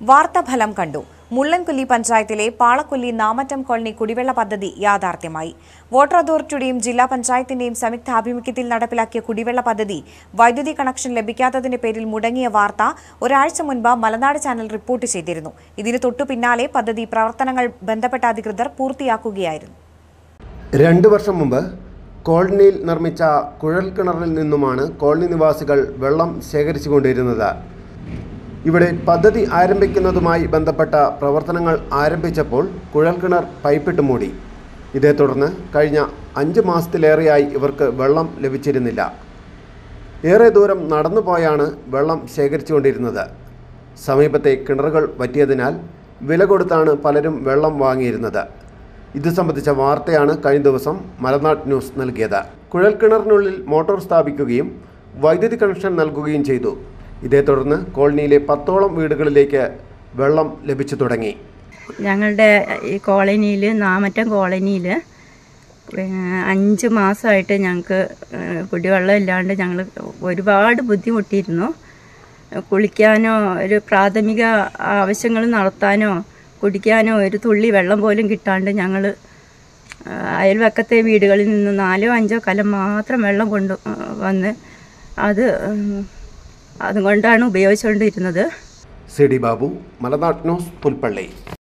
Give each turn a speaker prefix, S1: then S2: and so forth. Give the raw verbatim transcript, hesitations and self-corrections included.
S1: വാർത്താഫലം കണ്ടു. മുള്ളൻകൊല്ലി പഞ്ചായത്തിലെ പാളക്കൊല്ലി നാമറ്റം കോളനി കുടിവെള്ള പദ്ധതി യാഥാർത്ഥ്യമായി. വാട്ടർ അതോറിറ്റിയുടെയും ജില്ലാ പഞ്ചായത്തിന്റെയും സംയുക്താഭിമുഖ്യത്തിൽ നടപ്പിലാക്കിയ കുടിവെള്ള പദ്ധതി വൈദ്യുതി കണക്ഷൻ ലഭിക്കാത്തതിന്റെ പേരിൽ മുടങ്ങിയ വാർത്ത ഒരാഴ്ച മുൻപ് മലനാട് ചാനൽ റിപ്പോർട്ട് ചെയ്തിരുന്നു. ഇതിന് തൊട്ടു പിന്നാലെ പദ്ധതി പ്രവർത്തനങ്ങൾ ബന്ധപ്പെട്ട അധികൃതർ പൂർത്തിയാക്കുകയായിരുന്നു.
S2: രണ്ടു വർഷം മുമ്പ് കോളനിയിൽ നിർമ്മിച്ച കുഴൽക്കിണറിൽ നിന്നുമാണ് കോളനി നിവാസികൾ വെള്ളം ശേഖരിച്ചുകൊണ്ടിരുന്നത്. ഇവിടെ പദ്ധതി ആരംഭിക്കുന്നതുമായി ബന്ധപ്പെട്ട പ്രവർത്തനങ്ങൾ ആരംഭിച്ചപ്പോൾ കുഴൽക്കിണർ പൈപ്പിട്ട് മൂടി. ഇതേ തുടർന്ന് കഴിഞ്ഞ അഞ്ച് മാസത്തിലേറെയായി ഇവർക്ക് വെള്ളം ലഭിച്ചിരുന്നില്ല. ഏറെ ദൂരം നടന്നു പോയാണ് വെള്ളം ശേഖരിച്ചുകൊണ്ടിരുന്നത്. സമീപത്തെ കിണറുകൾ വറ്റിയതിനാൽ വില കൊടുത്താണ് പലരും വെള്ളം വാങ്ങിയിരുന്നത്. ഇത് സംബന്ധിച്ച വാർത്തയാണ് കഴിഞ്ഞ ദിവസം മലനാട് ന്യൂസ് നൽകിയത്. കുഴൽക്കിണറിനുള്ളിൽ മോട്ടോർ സ്ഥാപിക്കുകയും വൈദ്യുതി കണക്ഷൻ നൽകുകയും ചെയ്തു. ഇതേ തുടർന്ന് കോളനിയിലെ പത്തോളം വീടുകളിലേക്ക് വെള്ളം ലഭിച്ചു തുടങ്ങി.
S3: ഞങ്ങളുടെ ഈ കോളനിയിൽ നാമറ്റം കോളനിയിൽ അഞ്ച് മാസമായിട്ട് ഞങ്ങൾക്ക് കുടിവെള്ളം ഇല്ലാണ്ട് ഞങ്ങൾ ഒരുപാട് ബുദ്ധിമുട്ടിയിരുന്നു. കുളിക്കാനോ ഒരു പ്രാഥമിക ആവശ്യങ്ങൾ നടത്താനോ കുടിക്കാനോ ഒരു തുള്ളി വെള്ളം പോലും കിട്ടാണ്ട് ഞങ്ങൾ അയൽവക്കത്തെ വീടുകളിൽ നിന്ന് നാലോ അഞ്ചോ കലം മാത്രം വെള്ളം കൊണ്ട് വന്ന് അത് അതുകൊണ്ടാണ് ഉപയോഗിച്ചുകൊണ്ടിരുന്നത്.
S2: C D Babu, Malanad news, Pulpally.